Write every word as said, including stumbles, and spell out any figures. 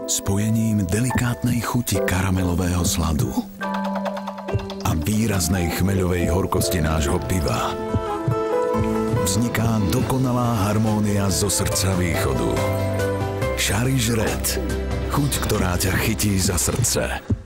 Spojením delikátnej chuti karamelového sladu a výraznej chmeľovej horkosti nášho piva vzniká dokonalá harmónia zo srdca východu. Šariš Red. Chuť, ktorá ťa chytí za srdce.